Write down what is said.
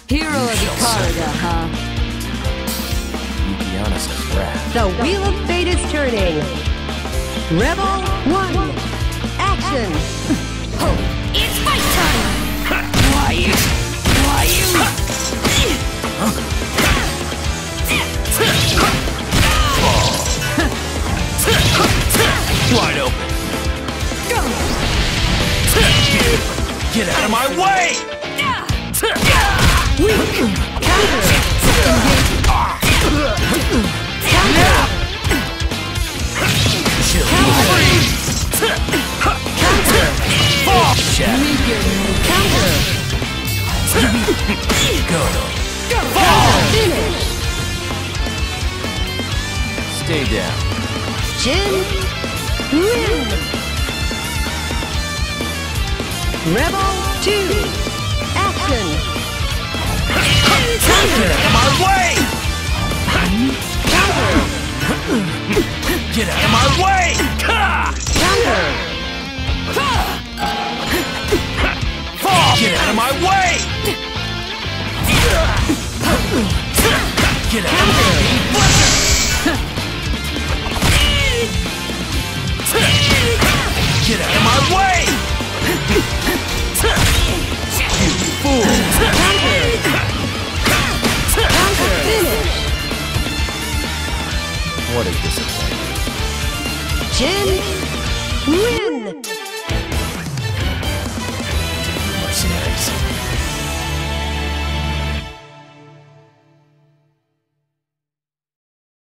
Hero of Ikarga, huh? Yukiana says wrath. The Wheel of Fate is turning. Rebel 1. Action. It's fight time! Why you? Wide open. Get out of my way! Counter. Chill. Counter. Finish. Stay down. Jin. Win. Rebel 2. Action. Get out of my way! Counter. Get out of my way! Counter. Get out of my way!